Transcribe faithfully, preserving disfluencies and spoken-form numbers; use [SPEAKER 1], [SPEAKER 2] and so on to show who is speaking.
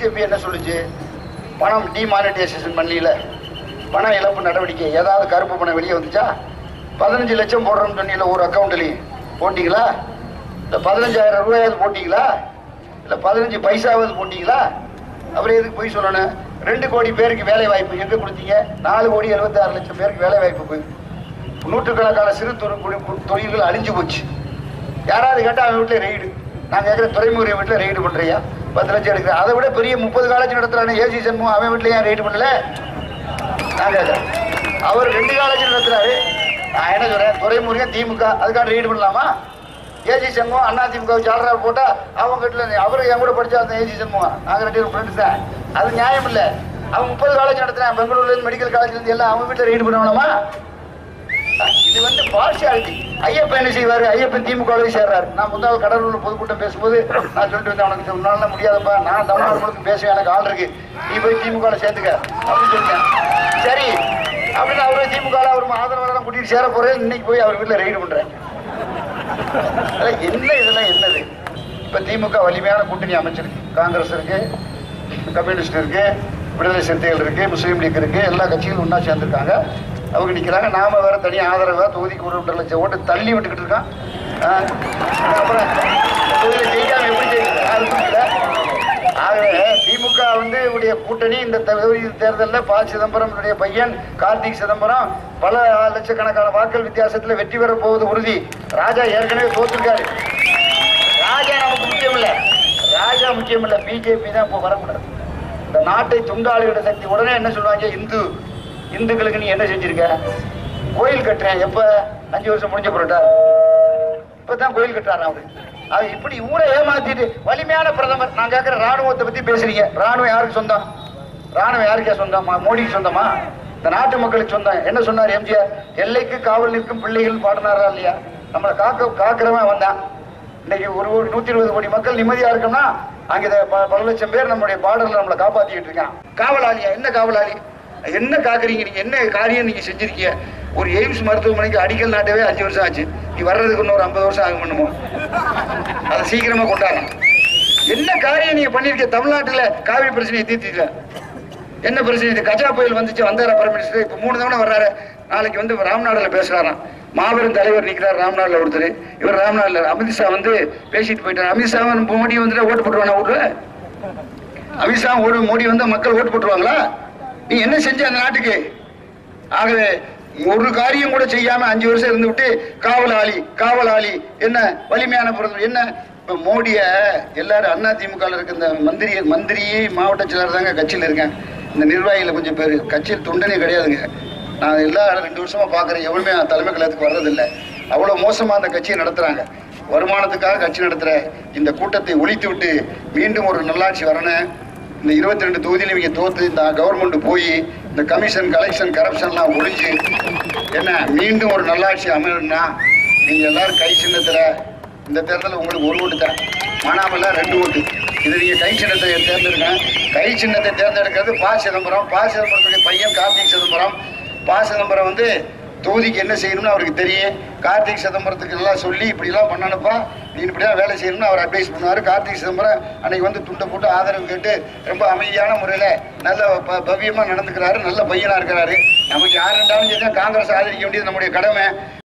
[SPEAKER 1] BJP என்ன சொல்லுச்சு? பணம் டிமானிட்டைசேஷன் பண்ணல, பண இழப்பு நடவடிக்கை ஏதாவது கருப்பு பணம் வெளியே வந்துச்சா? பதினஞ்சு லட்சம் போடுறோம்னு சொன்னீங்களா ஒரு அக்கௌண்ட்லையும் போட்டிங்களா? இல்லை பதினஞ்சாயிரம் ரூபாயாவது போட்டிங்களா? இல்லை பதினஞ்சு பைசாவது போட்டிங்களா? அப்புறம் எதுக்கு போய் சொல்லணும்? ரெண்டு கோடி பேருக்கு வேலை வாய்ப்பு எங்கே கொடுத்தீங்க? நாலு கோடி எழுபத்தி ஆறு லட்சம் பேருக்கு வேலை வாய்ப்பு போய் நூற்றுக்கணக்கான சிறு தொழில்கள் அழிஞ்சு போச்சு. யாராவது கேட்டால் அவன் வீட்டில் ரெய்டு, நான் கேட்குற துறைமுறை வீட்டில் ரெய்டு பண்ணுறியா? பத்து லட்சம் எடுக்கிறேன். அதை விட பெரிய முப்பது காலேஜ் நடத்துறானே ஏசி சண்முகம், அவன் வீட்டில் ஏன் ரெய்டு பண்ணல? நான் கேட்குறேன். அவர் ரெண்டு காலேஜ் நடத்துறாரு. நான் என்ன சொல்றேன், துறைமுருகன் திமுக அதுக்காக ரெய்டு பண்ணலாமா? ஏசி சண்முகம் அண்ணா திமுக சாலரா போட்டா அவங்க வீட்டில் அவரு என் கூட படிச்சா அந்த ஏசி சண்முகம், நாங்கள் ரெண்டு பேரும் ஃப்ரெண்ட்ஸ் தான். அது நியாயம் இல்லை. அவன் முப்பது காலேஜ் நடத்துறேன், பெங்களூர்லேருந்து மெடிக்கல் காலேஜ்லேருந்து எல்லாம் அவங்க வீட்டில் ரெய்டு பண்ணலாமா? இது வந்து பார்ஷியாலிட்டி. ஐயப்பன் என்ன செய்வாரு? ஐயப்பன் திமுக சேர்றாரு. நான் முன்னாள் கடலூர்ல பொதுக்கூட்டம் பேசும்போது நான் சொல்லிட்டு வந்தேன், உனக்கு முன்னால முடியாதப்பா, நான் தமிழ்நாடு முழுக்க பேசுவேன், எனக்கு ஆள் இருக்கு, நீ போய் திமுக சேர்த்துக்க அப்படின்னு சொல்லிட்டேன். சரி அப்படின்னு அவரு திமுக அவர் ஆதரவாளர் கூட்டிட்டு சேர போறேன். இன்னைக்கு போய் அவர் வீட்டில் ரெய்டு பண்றேன். என்ன இதெல்லாம் என்னது? இப்ப திமுக வலிமையான கூட்டணி அமைச்சிருக்கு. காங்கிரஸ் இருக்கு, கம்யூனிஸ்ட் இருக்கு, விடுதலை சிறுத்தைகள் இருக்கு, முஸ்லீம் லீக் இருக்கு, எல்லா கட்சிகளும் ஒன்னா சேர்ந்திருக்காங்க. அவங்க நிற்கிறாங்க. நாம வேற தனியாக ஆதரவா தொகுதிக்கு ஒரு ஒன்றரை லட்சம் ஓட்டு தள்ளி விட்டுக்கிட்டு இருக்கான். அப்புறம் தொகுதியில் ஜெயிக்காம எப்படி ஜெயிக்கல? ஆகவே திமுக வந்து உடைய கூட்டணி இந்த தொகுதி தேர்தலில் ப சிதம்பரம் பையன் கார்த்திக் சிதம்பரம் பல லட்சக்கணக்கான வாக்கள் வித்தியாசத்தில் வெற்றி பெற போவது உறுதி. ராஜா ஏற்கனவே தோற்றுருக்காரு. ராஜா நமக்கு முக்கியம் இல்லை, ராஜா முக்கியம் இல்லை, பிஜேபி தான் இப்போ வரக்கூடாது. இந்த நாட்டை துண்டாளுகிற சக்தி. உடனே என்ன சொல்லுவாங்க, இந்து இந்துக்களுக்கு நீ என்ன செஞ்சிருக்க? கோயில் கட்டுறேன். எப்ப? அஞ்சு வருஷம் முடிஞ்ச போறட்டா இப்பதான் கோயில் கட்டுறாரு அவரு. அது இப்படி ஊரை ஏமாத்திட்டு வலிமையான பிரதமர். நான் கேட்கிற ராணுவத்தை பத்தி பேசுறீங்க. ராணுவம் யாருக்கு சொந்தம்? ராணுவம் யாருக்கே சொந்தமா? மோடிக்கு சொந்தமா? இந்த நாட்டு மக்களுக்கு சொந்தம். என்ன சொன்னார் எம்ஜிஆர்? எல்லைக்கு காவல் நிற்கும் பிள்ளைகள் பாடினாரா இல்லையா? நம்மளை காக்க காக்கிறவன் வந்தான். இன்னைக்கு ஒரு ஒரு நூத்தி இருபது கோடி மக்கள் நிம்மதியா இருக்கோம்னா அங்க பல லட்சம் பேர் நம்மளுடைய பார்டர்ல நம்மளை காப்பாத்திக்கிட்டு இருக்கான். காவலாளியா? என்ன காவலாளி? என்ன காக்குறீங்க நீங்க? என்ன காரியம் நீங்க செஞ்சிருக்கீங்க? ஒரு எய்ம்ஸ் மருத்துவமனைக்கு அடிக்கல் நாட்டவே அஞ்சு வருஷம் ஆச்சு. நீ வர்றதுக்கு இன்னொரு ஐம்பது வருஷம் ஆகும் பண்ணுமோ? அதை சீக்கிரமா கொண்டாடணும். என்ன காரியம் நீங்க பண்ணிருக்க? தமிழ்நாட்டுல காவிரி பிரச்சனையை தீர்த்திக்கல. என்ன பிரச்சனை? கஜா புயல் வந்துச்சு, வந்தார பிரைம் மினிஸ்டர். இப்ப மூணு தவணை வர்றாரு. நாளைக்கு வந்து ராம்நாடுல பேசுறாராம். மாபெரும் தலைவர் நிற்கிறார் ராம்நாடுல ஒருத்தர். இவர் ராம்நாடுல அமித்ஷா வந்து பேசிட்டு போயிட்டார். அமித்ஷா மோடி வந்து ஓட்டு போட்டுருவானா? ஊர்ல அமித்ஷா ஒரு மோடி வந்து மக்கள் ஓட்டு போட்டுருவாங்களா? நீ என்ன செஞ்ச அந்த நாட்டுக்கு? ஆகவே ஒரு காரியம் கூட செய்யாம அஞ்சு வருஷம் இருந்து விட்டு காவலாளி காவலாளி என்ன வலிமையான பிரதமர் என்ன? இப்ப மோடிய எல்லாரும் அண்ணா திமுக இருக்க இந்த மந்திரி மந்திரி மாவட்ட செயலர் தாங்க கட்சியில் இருக்கேன். இந்த நிர்வாகிகள் கொஞ்சம் பேர் கட்சியில் தொண்டனே கிடையாதுங்க. நான் எல்லா ரெண்டு வருஷமா பாக்குறேன், எவ்வளவுமே தலைமை கழகத்துக்கு வர்றதில்லை. அவ்வளவு மோசமா அந்த கட்சியை நடத்துறாங்க. வருமானத்துக்காக கட்சி நடத்துற இந்த கூட்டத்தை ஒழித்து விட்டு மீண்டும் ஒரு நல்லாட்சி வரணும். இந்த இருபத்தி ரெண்டு தொகுதியிலும் இவங்க தோத்து இந்த கவர்மெண்ட் போய் இந்த கமிஷன் கலெக்ஷன் கரப்ஷன்லாம் ஒழிஞ்சு என்ன மீண்டும் ஒரு நல்லாட்சி அமையணும்னா நீங்க எல்லாரும் கை சின்னத்துல இந்த தேர்தலில் உங்களுக்கு ஒரு ஓட்டு தான், மானாமல்ல ரெண்டு ஓட்டு. இது நீங்க கை சின்னத்தை தேர்ந்தெடுங்க. கை சின்னத்தை தேர்ந்தெடுக்கிறது ப சிதம்பரம். ப சிதம்பரத்துடைய பையன் கார்த்திக் சிதம்பரம். ப சிதம்பரம் வந்து தொகுதிக்கு என்ன செய்யணும்னு அவருக்கு தெரியும். கார்த்திக் சிதம்பரத்துக்கு எல்லாம் சொல்லி இப்படிலாம் பண்ணணுப்பா, நீ இப்படிலாம் வேலை செய்யணும்னு அவர் அட்வைஸ் பண்ணுவார். கார்த்திக் சிதம்பரம் அன்னைக்கு வந்து துண்டை போட்டு ஆதரவு கேட்டு ரொம்ப அமைதியான முறையில் நல்ல பவ்யமாக நடந்துக்கிறாரு. நல்ல பையனாக இருக்கிறாரு. நமக்கு யார் இருந்தாலும் சரி காங்கிரஸ் ஆதரிக்க வேண்டியது நம்முடைய கடமை.